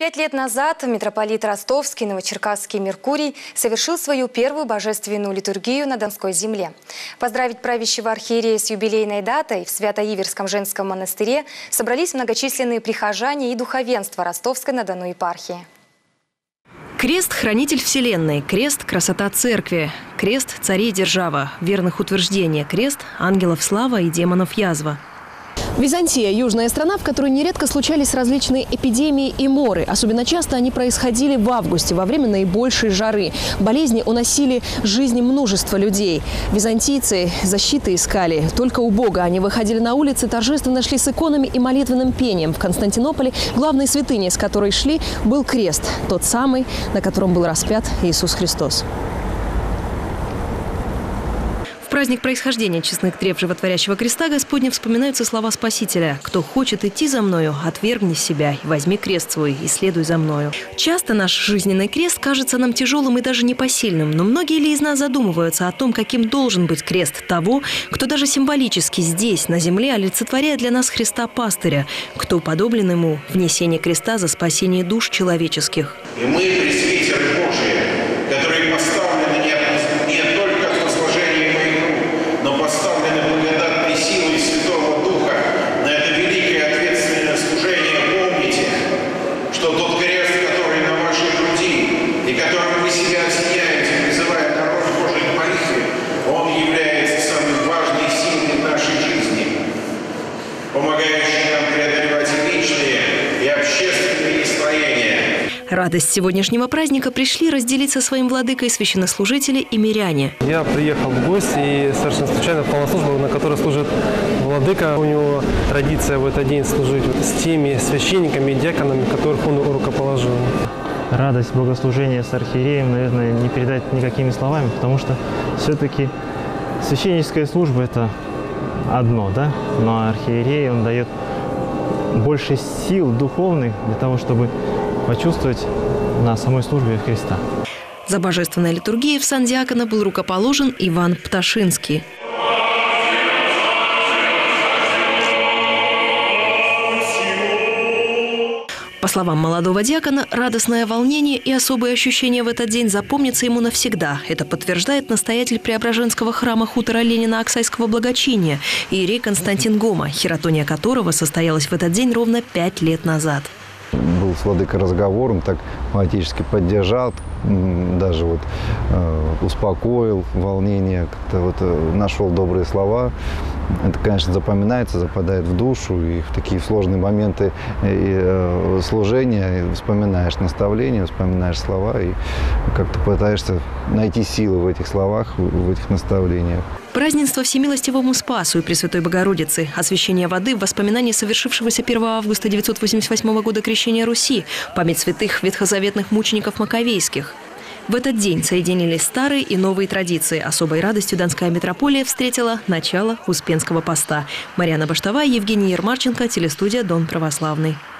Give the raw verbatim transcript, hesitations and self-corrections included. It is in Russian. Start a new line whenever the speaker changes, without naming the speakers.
Пять лет назад митрополит Ростовский Новочеркасский Меркурий совершил свою первую божественную литургию на Донской земле. Поздравить правящего архиерея с юбилейной датой в Свято-Иверском женском монастыре собрались многочисленные прихожане и духовенство Ростовской-на-Дону епархии.
Крест – хранитель вселенной, крест – красота церкви, крест – царей держава, верных утверждения, крест – ангелов слава и демонов язва.
Византия – южная страна, в которой нередко случались различные эпидемии и моры. Особенно часто они происходили в августе, во время наибольшей жары. Болезни уносили жизни множества людей. Византийцы защиты искали. Только у Бога они выходили на улицы, торжественно шли с иконами и молитвенным пением. В Константинополе главной святыней, с которой шли, был крест. Тот самый, на котором был распят Иисус Христос.
В праздник происхождения честных треб животворящего креста Господня вспоминаются слова Спасителя: «Кто хочет идти за мною, отвергни себя, и возьми крест свой, и следуй за мною». Часто наш жизненный крест кажется нам тяжелым и даже непосильным, но многие ли из нас задумываются о том, каким должен быть крест того, кто даже символически здесь, на земле, олицетворяет для нас Христа Пастыря, кто подоблен ему в несении креста за спасение душ человеческих.
И мы, пресвитеры Божии, которые поставлены не не только к возложению моих рук, но поставлены благодатной силой Святого Духа на это великое ответственное служение, помните, что тот крест, который на вашей груди и которым вы себя осеняете, призывая народ Божий к молитве, он является самой важной силой в нашей жизни, помогающей нам преодолевать личные и общественные строения.
Радость сегодняшнего праздника пришли разделить со своим владыкой священнослужители и миряне.
Я приехал в гости и совершенно случайно попал на службу, на которой служит владыка. У него традиция в этот день служить с теми священниками и диаконами, которых он рукоположил.
Радость богослужения с архиереем, наверное, не передать никакими словами, потому что все-таки священническая служба – это одно, да? Но архиерей, он дает больше сил духовных для того, чтобы почувствовать на самой службе Христа.
За божественной литургией в сан диакона был рукоположен Иван Пташинский. По словам молодого диакона, радостное волнение и особые ощущения в этот день запомнятся ему навсегда. Это подтверждает настоятель Преображенского храма хутора Ленина Оксайского благочиния, иерей Константин Гома, хератония которого состоялась в этот день ровно пять лет назад.
Был с владыкой разговор, он так поотечески поддержал, даже вот э, успокоил волнение, как-то вот э, нашел добрые слова. Это, конечно, запоминается, западает в душу, и в такие сложные моменты и, э, служения и вспоминаешь наставления, вспоминаешь слова и как-то пытаешься найти силы в этих словах, в этих наставлениях.
Празднество Всемилостивому Спасу и Пресвятой Богородицы, освящение воды в воспоминании совершившегося первого августа девятьсот восемьдесят восьмого года крещения Руси, память святых ветхозаветных мучеников маковейских. В этот день соединились старые и новые традиции. Особой радостью Донская митрополия встретила начало Успенского поста. Марьяна Баштова, Евгений Ермарченко, телестудия «Дон Православный».